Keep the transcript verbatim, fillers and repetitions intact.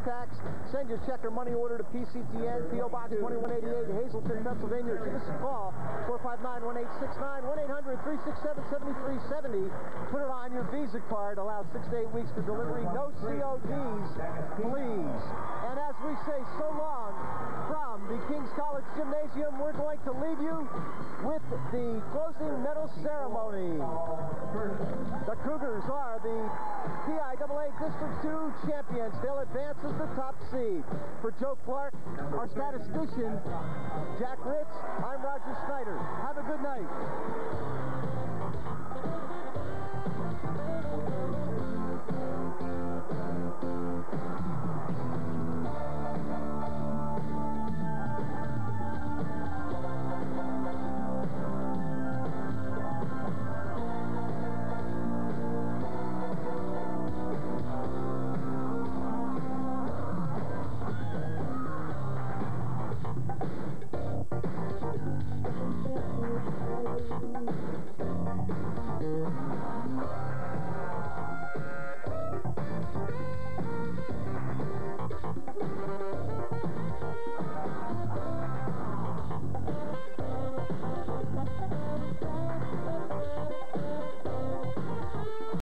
tax. Send your check or money order to P C T N, P O Box twenty-one eighty-eight, Hazleton, Pennsylvania. Give us a call, four five nine, one eight six nine, one eight hundred, three six seven, seven three seven zero. Put it on your Visa card. Allows six to eight weeks for delivery. No C O Ds, please. And as we say so long from the King's College Gymnasium, we're going to leave you with the closing medal ceremony. The Cougars are the P I A A District two champions. They'll advance as the top seed. For Joe Clark, our statistician, Jack Ritz, I'm Roger Snyder. Have a good night.